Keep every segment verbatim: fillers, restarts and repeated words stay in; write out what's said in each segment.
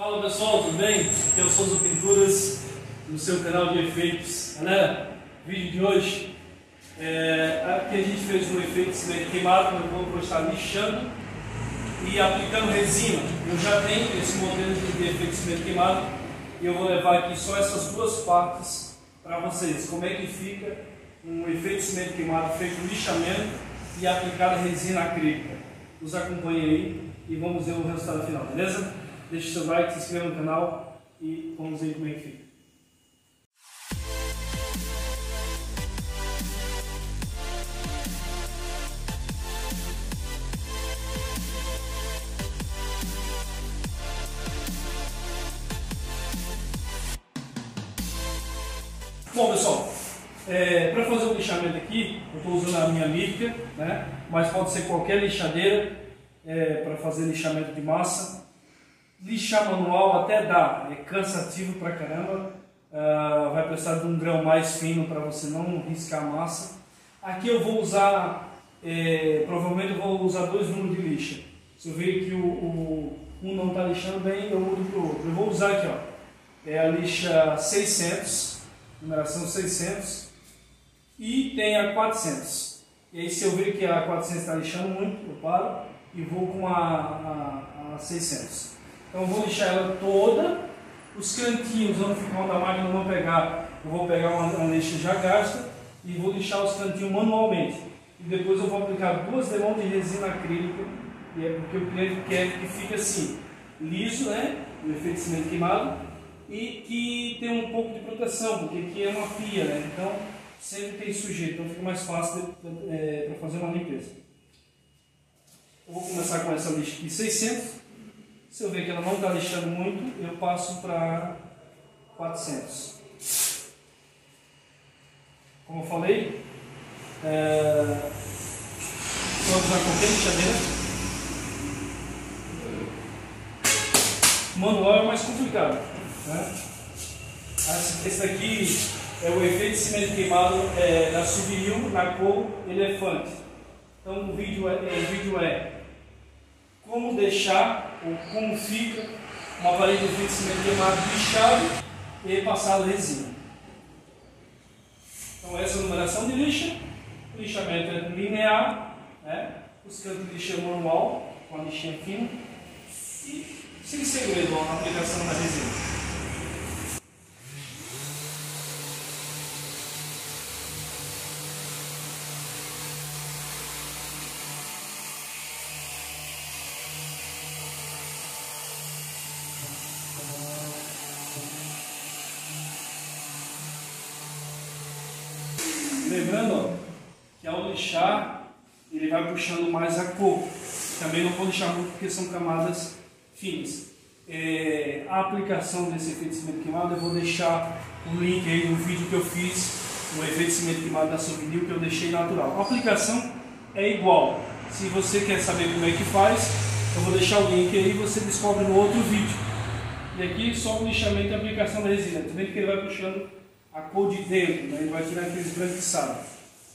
Fala pessoal, tudo bem? Aqui é o Souza Pinturas, no seu canal de efeitos. Galera, vídeo de hoje, é, aqui a gente fez um efeito de cimento queimado, eu vou estar lixando e aplicando resina. Eu já tenho esse modelo de efeito de cimento queimado e eu vou levar aqui só essas duas partes para vocês. Como é que fica um efeito de cimento queimado feito no lixamento e aplicado resina acrílica. Nos acompanhe aí e vamos ver o resultado final, beleza? Deixe seu like, se inscreva no canal e vamos ver como é que fica. Bom pessoal, é, para fazer o lixamento aqui, eu estou usando a minha Mica, né? Mas pode ser qualquer lixadeira é, para fazer lixamento de massa. Lixar manual até dá, é cansativo pra caramba, uh, vai precisar de um grão mais fino para você não riscar a massa. Aqui eu vou usar, é, provavelmente eu vou usar dois números de lixa. Se eu ver que o, o um não está lixando bem, eu mudo para o outro. Eu vou usar aqui, ó, é a lixa seiscentos, numeração seiscentos, e tem a quatrocentos. E aí se eu ver que a quatrocentos está lixando muito, eu paro e vou com a, a, a seiscentos. Então eu vou lixar ela toda, os cantinhos onde ficar onde a máquina não pegar, eu vou pegar uma, uma lixa já gasta e vou lixar os cantinhos manualmente. E depois eu vou aplicar duas demãos de resina acrílica, e é porque o cliente quer que fique assim, liso, né, o efeito de cimento queimado, e que tenha um pouco de proteção, porque aqui é uma pia, né, então sempre tem sujeira, então fica mais fácil é, para fazer uma limpeza. Eu vou começar com essa lixa aqui seiscentos. Se eu ver que ela não está lixando muito, eu passo para quatrocentos. Como eu falei, é... pode usar qualquer lixadeira. Manual é mais complicado, né? Esse daqui é o efeito de cimento queimado é, da Souvenir na cor elefante. Então o vídeo é, o vídeo é como deixar ou como fica uma parede de efeito de cimento queimado lixado e passado resina. Então essa é a numeração de lixa, o lixamento é linear, né? Os cantos de lixa manual, com a lixinha fina, e sem segredo na aplicação da resina. Lembrando, ó, que ao lixar ele vai puxando mais a cor. Também não vou lixar muito porque são camadas finas. É, a aplicação desse efeito de cimento queimado eu vou deixar o link aí no vídeo que eu fiz, o efeito de cimento queimado da Souvenir, que eu deixei natural. A aplicação é igual. Se você quer saber como é que faz, eu vou deixar o link aí e você descobre no outro vídeo. E aqui só o lixamento e a aplicação da resina. Tá vendo que ele vai puxando a cor de dentro, né? Ele vai tirar aqueles branquiçados.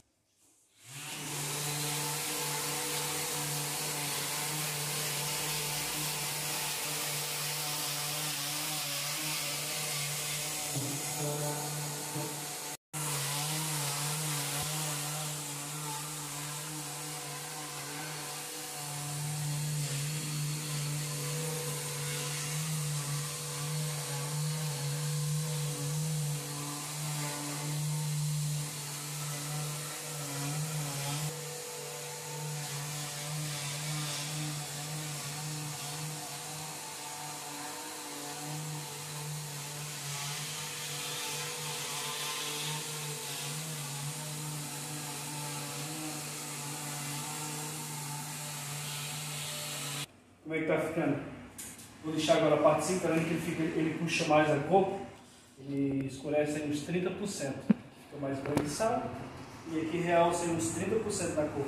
Como é que está ficando? Vou deixar agora a parte cinco, tá vendo que ele, fica, ele puxa mais a cor, ele escurece aí uns trinta por cento, fica mais branquiçado, e aqui realça aí uns trinta por cento da cor.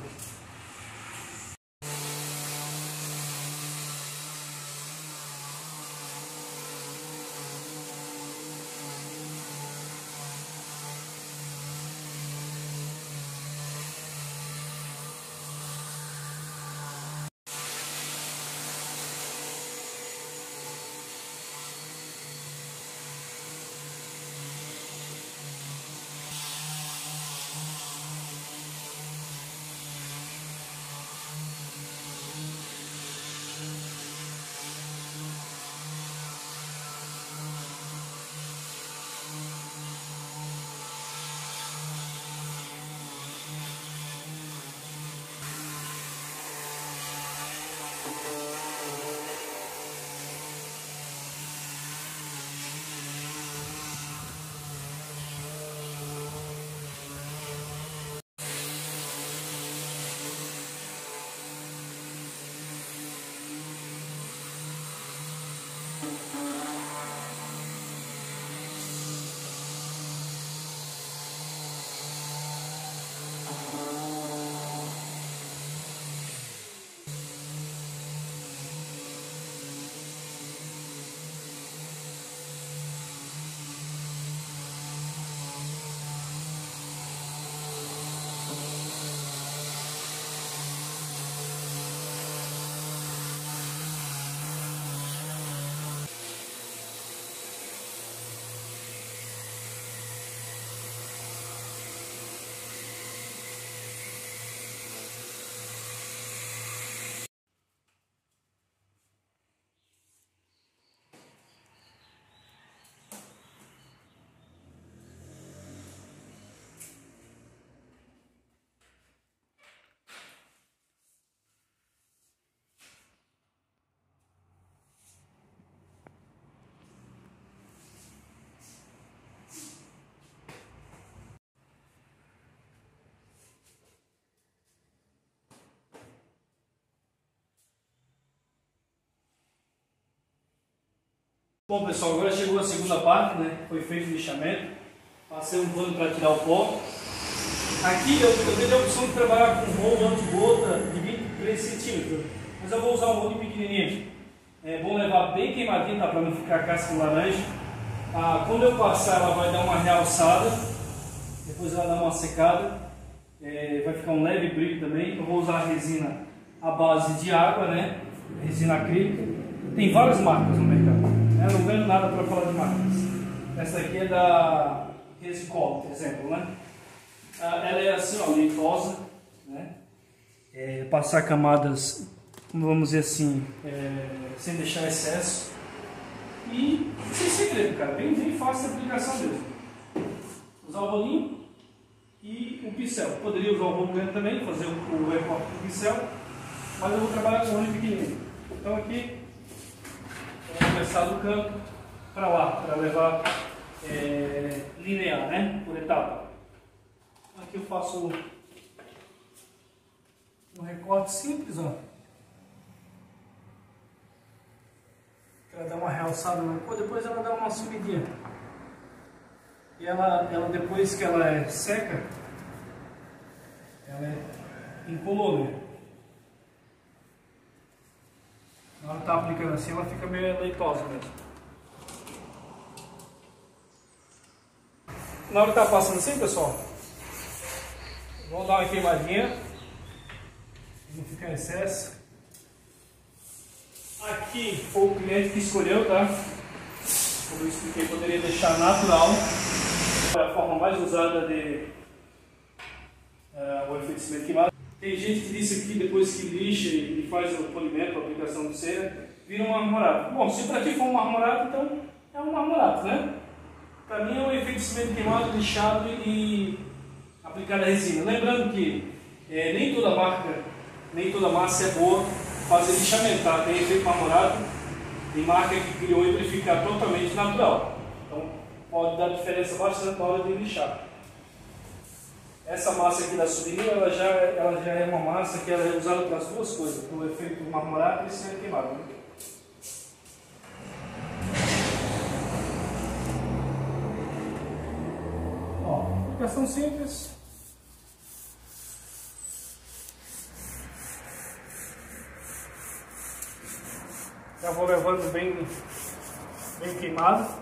Bom pessoal, agora chegou a segunda parte, né? Foi feito o lixamento. Passei um pano para tirar o pó. Aqui eu, eu tenho a opção de trabalhar com rolo anti-gota de vinte e três centímetros. Mas eu vou usar um rolo pequenininho. É bom levar bem queimadinho, tá? Para não ficar casca de laranja. Ah, quando eu passar ela vai dar uma realçada. Depois ela dá uma secada. É, vai ficar um leve brilho também. Eu vou usar a resina à base de água, né? Resina acrílica. Tem várias marcas no mercado. Eu não vendo nada para falar de marcas. Essa aqui é da Resicol, por exemplo, né? Ela é assim, ó, leitosa, né? É, passar camadas, vamos dizer assim, é, sem deixar excesso. E sem segredo, cara, bem, bem fácil de aplicação mesmo. Usar o rolinho e o pincel. Poderia usar o rolo grande também, fazer o recorte do pincel, mas eu vou trabalhar com o rolo pequenininho. Então aqui, vou começar do canto para lá, para levar é, linear, né? Por etapa. Aqui eu faço um recorte simples, ó. Ela dá uma realçada na cor, depois ela dá uma subidinha. E ela, ela depois que ela é seca, ela é incolor, né? Na hora que tá aplicando assim, ela fica meio leitosa mesmo. Na hora que tá passando assim, pessoal, vamos dar uma queimadinha, não ficar em excesso. Aqui foi o cliente que escolheu, tá? Como eu expliquei, poderia deixar natural. É a forma mais usada de uh, o efeito cimento queimado. Tem gente que disse aqui, depois que lixa e faz o polimento, a aplicação de cera, vira um marmorato. Bom, se para ti for um marmorato, então é um marmorato, né? Para mim é um efeito cimento queimado, lixado e aplicado a resina. Lembrando que é, nem toda marca, nem toda massa é boa fazer lixamento, tá? Tem efeito marmorado e marca que criou e ele fica totalmente natural. Então pode dar diferença bastante na hora de lixar. Essa massa aqui da Surini, ela já, ela já é uma massa que ela é usada para as duas coisas, para o efeito marmorado e cimento queimado. Né? Ó, aplicação simples. Já vou levando bem, bem queimado.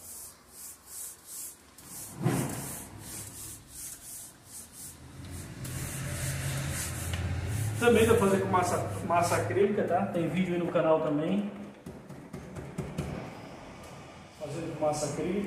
Também dá para fazer com massa, massa acrílica, tá? Tem vídeo aí no canal também. Fazendo com massa acrílica.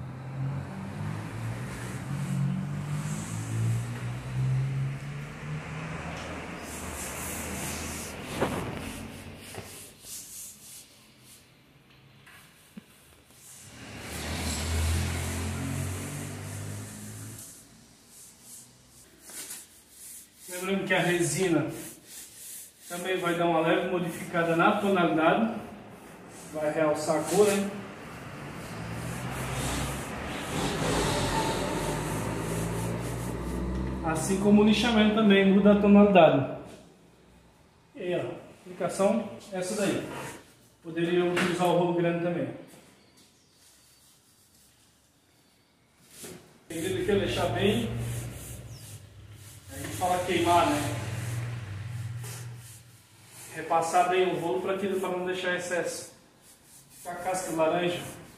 Lembrando que a resina também vai dar uma leve modificada na tonalidade, vai realçar a cor, né? Assim como o lixamento também muda a tonalidade. E aí, ó, aplicação essa daí. Poderia utilizar o rolo grande também. O segredo aqui é deixar bem. A gente fala queimar, né? Repassar bem o rolo para aquilo, para não deixar excesso. Ficar casca de laranja.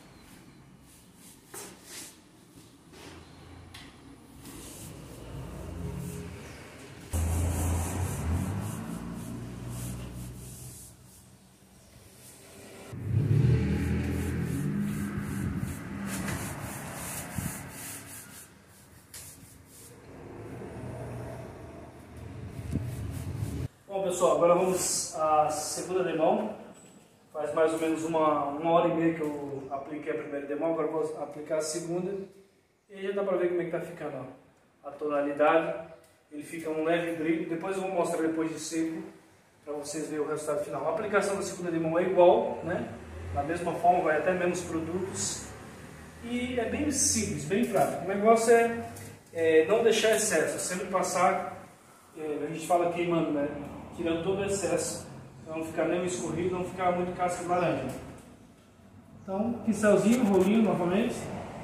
Bom pessoal, agora vamos à segunda demão. Faz mais ou menos uma, uma hora e meia que eu apliquei a primeira demão, agora vou aplicar a segunda. E aí já dá para ver como é que está ficando, ó, a tonalidade. Ele fica um leve brilho, depois eu vou mostrar depois de seco, para vocês verem o resultado final. A aplicação da segunda demão é igual, né? Da mesma forma, vai até menos produtos. E é bem simples, bem prático. O negócio é, é não deixar excesso, sempre passar, é, a gente fala queimando, né? Tirando todo o excesso, para não ficar nem escorrido, não ficar muito casca de laranja. Então, pincelzinho, rolinho novamente.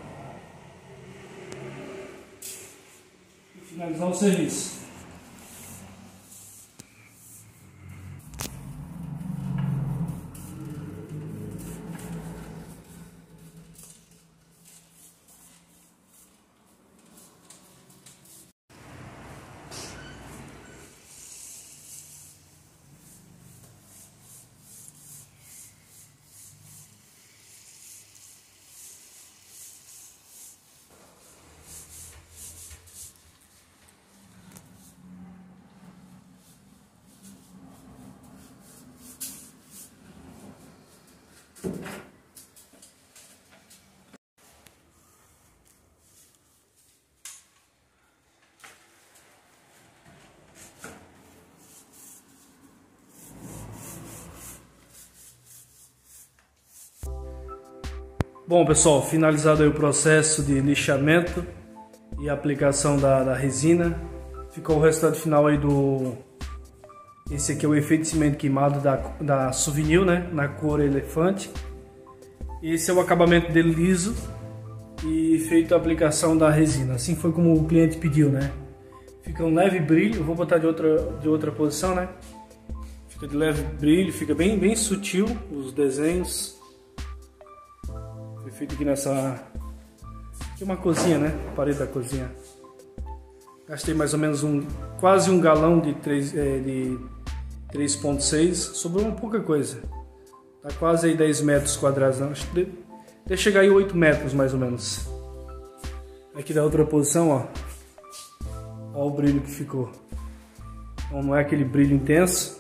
E finalizar o serviço. Bom, pessoal, finalizado aí o processo de lixamento e aplicação da, da resina, ficou o resultado final aí do... Esse aqui é o efeito de cimento queimado da, da Souvenir, né? Na cor elefante. Esse é o acabamento dele liso e feito a aplicação da resina. Assim foi como o cliente pediu, né? Fica um leve brilho, eu vou botar de outra, de outra posição, né? Fica de leve brilho, fica bem, bem sutil os desenhos. Foi feito aqui nessa... Aqui é uma cozinha, né? Parede da cozinha. Gastei mais ou menos um... Quase um galão de três ponto seis. Sobrou uma pouca coisa. Tá quase aí dez metros quadrados. Não? Acho que deve chegar aí oito metros mais ou menos. Aqui da outra posição, ó. Olha o brilho que ficou. Então, não é aquele brilho intenso.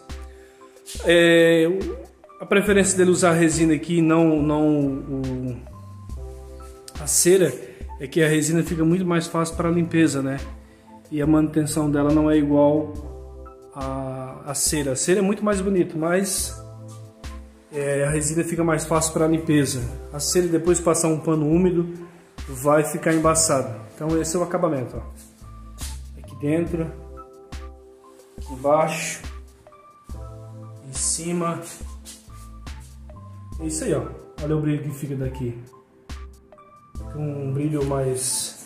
É... A preferência dele usar a resina aqui, não... não o... A cera, é que a resina fica muito mais fácil para a limpeza, né? E a manutenção dela não é igual a, a cera. A cera é muito mais bonito, mas é, a resina fica mais fácil para a limpeza. A cera, depois de passar um pano úmido, vai ficar embaçada. Então esse é o acabamento, ó. Aqui dentro, aqui embaixo, em cima. É isso aí, ó. Olha o brilho que fica daqui. Um brilho mais,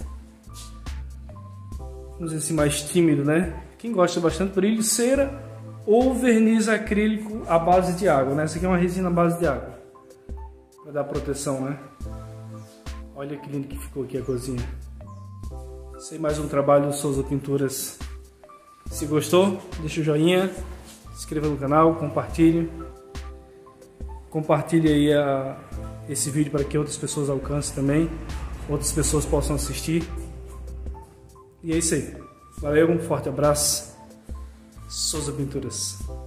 vamos dizer assim, mais tímido, né? Quem gosta bastante de brilho, cera ou verniz acrílico à base de água, né? Essa aqui é uma resina à base de água para dar proteção, né? Olha que lindo que ficou aqui a cozinha. Esse é mais um trabalho do Souza Pinturas. Se gostou, deixa o joinha, se inscreva no canal, compartilhe. Compartilhe aí a, esse vídeo para que outras pessoas alcancem também, outras pessoas possam assistir. E é isso aí. Valeu, um forte abraço. Souza Pinturas.